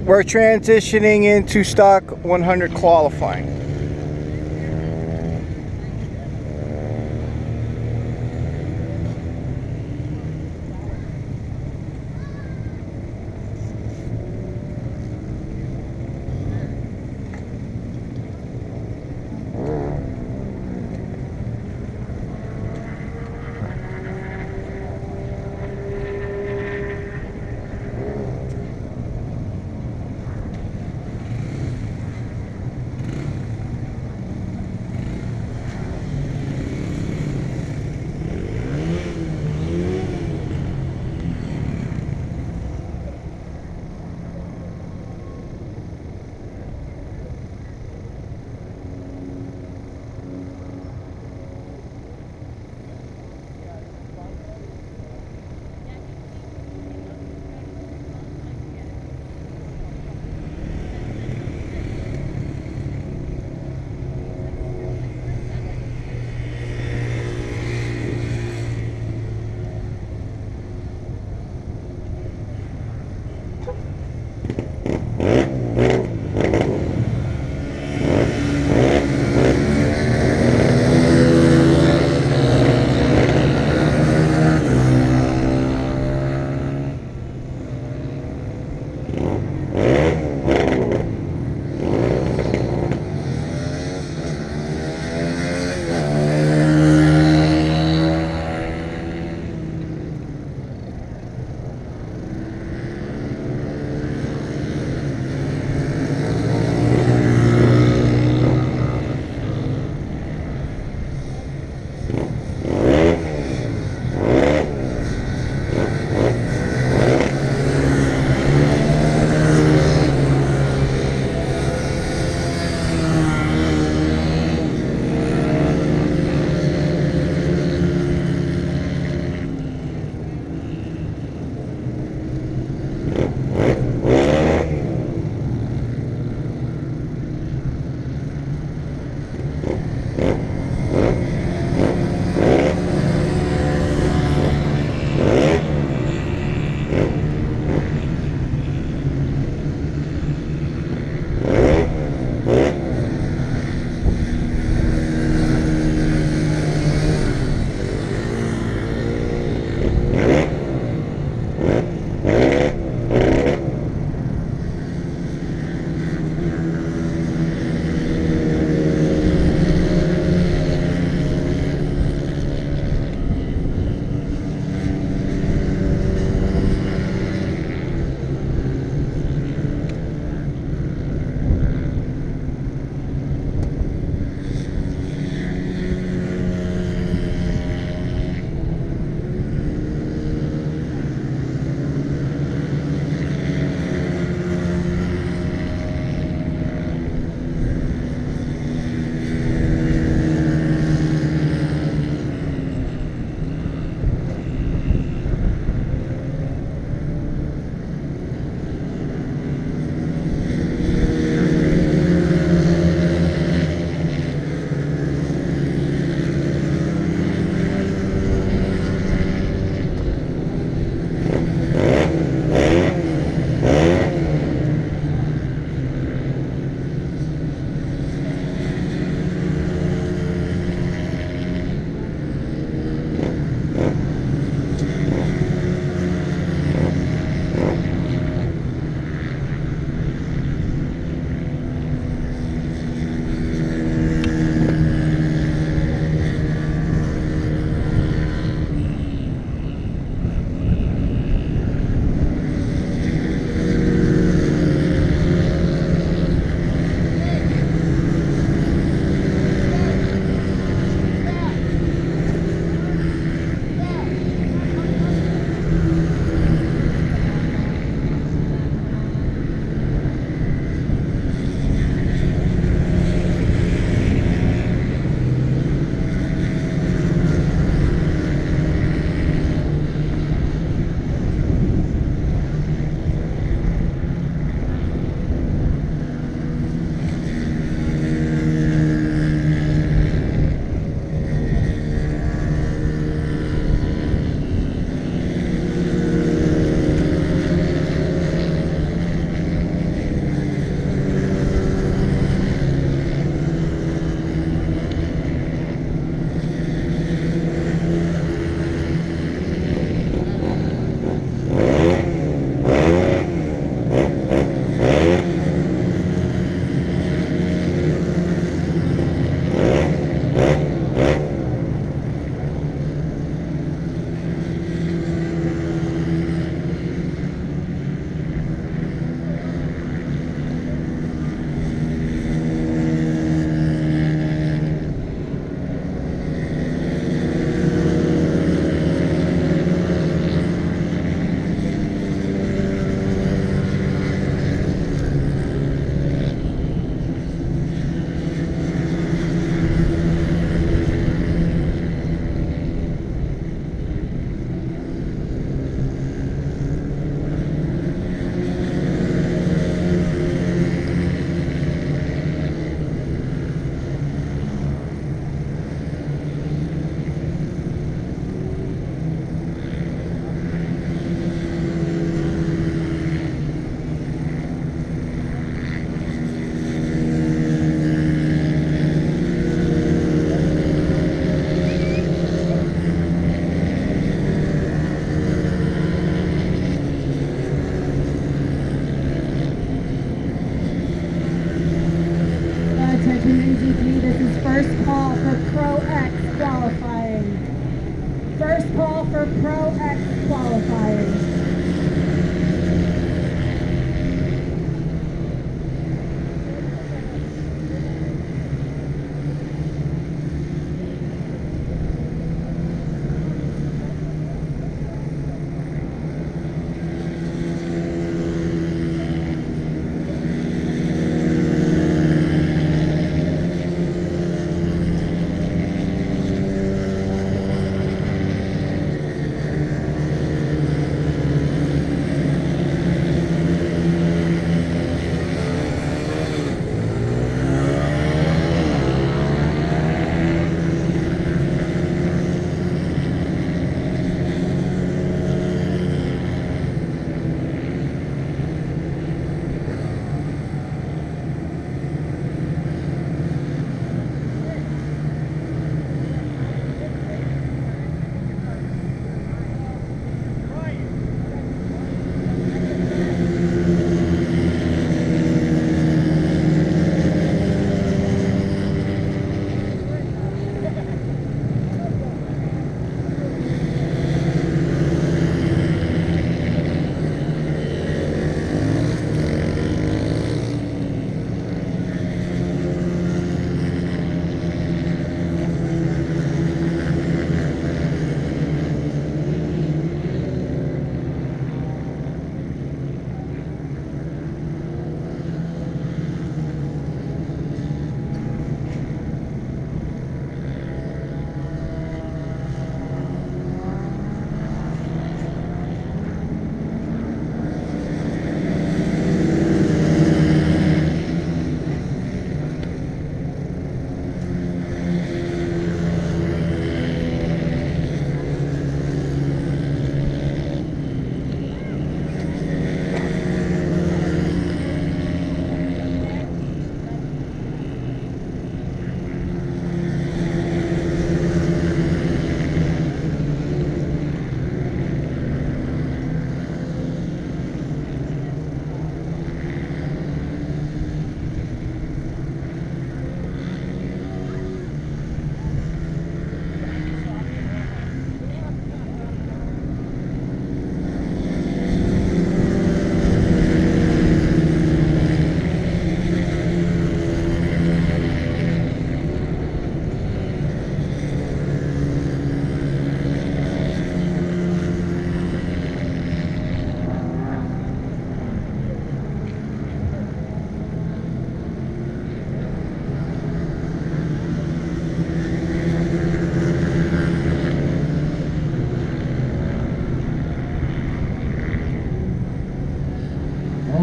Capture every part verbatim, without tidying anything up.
We're transitioning into stock one hundred qualifying.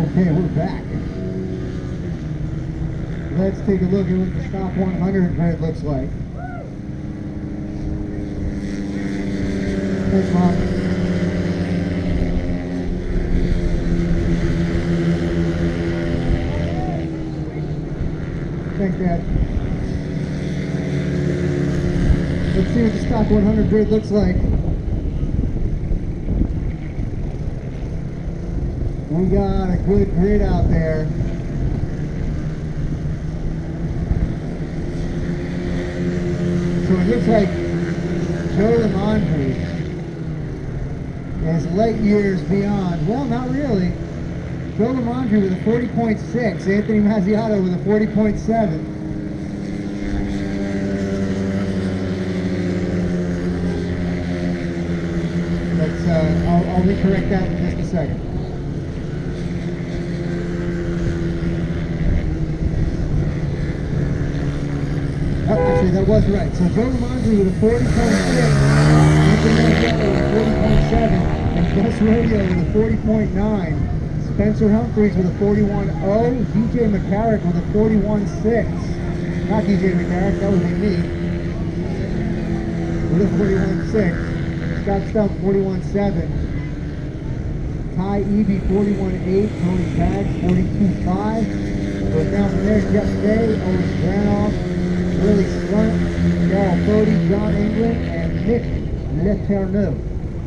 Okay, we're back. Let's take a look at what the stock one hundred grid looks like. Thanks, Mom. Thanks, Dad. Let's see what the stock one hundred grid looks like. We got a good grid out there. So it looks like Joe Lamondre is light years beyond. Well, not really. Joe Lamondre with a forty point six, Anthony Mazziato with a forty point seven. Let's, uh, I'll, I'll recorrect that in just a second. Oh, actually, that was right. So Joe Lamondre with a forty point six, Anthony Mazziato with a forty point seven, and Gus Rodeo with a forty point nine. Spencer Humphreys with a forty-one point oh, D J McCarrick with a forty-one point six. Not D J McCarrick, that would be me. With a forty-one point six. Scott Stump forty-one point seven. Ty Eby forty-one point eight. Tony Pags forty-two point five. So down from there, Jeff Day, Owen Granoff, Willie Slunt, Darryl Fody, John England, and Nick Letourneau.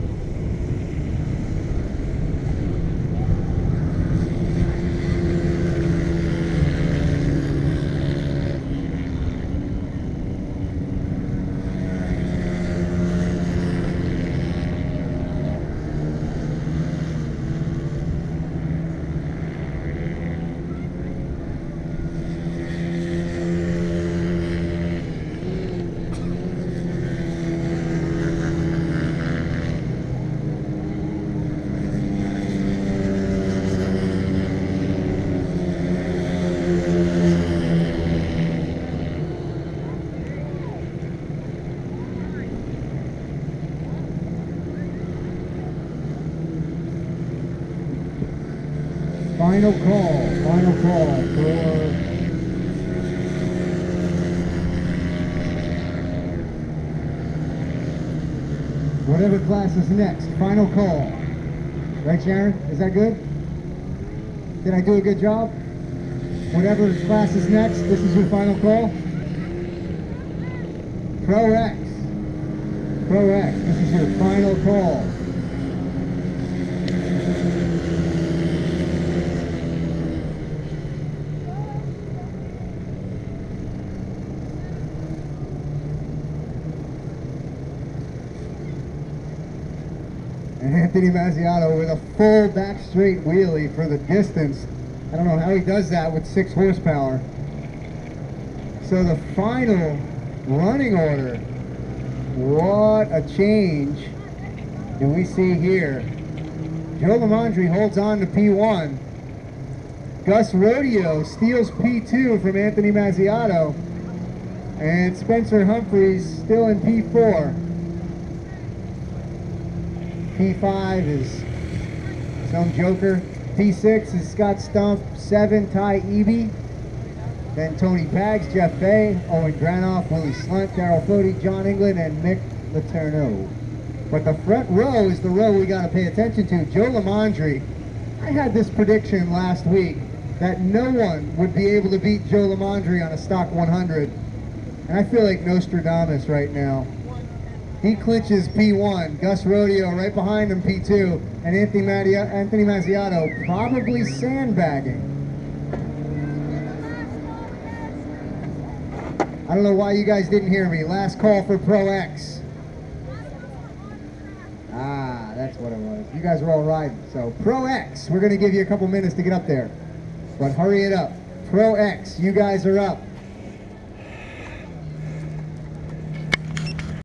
Final call, final call for whatever class is next. Final call. Right, Sharon? Is that good? Did I do a good job? Whatever class is next, this is your final call? Pro X. Pro X, this is your final call. And Anthony Mazziato with a full back straight wheelie for the distance. I don't know how he does that with six horsepower. So the final running order, what a change do we see here. Joe Lamondre holds on to P one. Gus Rodeo steals P two from Anthony Mazziato. And Spencer Humphreys still in P four. P five is some joker. P six is Scott Stump. seven, Ty Eby. Then Tony Pags, Jeff Fay, Owen Granoff, Willie Slunt, Darryl Fody, John England, and Mick Letourneau. But the front row is the row we got to pay attention to. Joe Lamondre. I had this prediction last week that no one would be able to beat Joe Lamondre on a stock one hundred. And I feel like Nostradamus right now. He clinches P one, Gus Rodeo right behind him P two, and Anthony, Madia, Anthony Mazziato probably sandbagging. I don't know why you guys didn't hear me. Last call for Pro X. Ah, that's what it was. You guys are all riding. So Pro X, we're going to give you a couple minutes to get up there. But hurry it up. Pro X, you guys are up.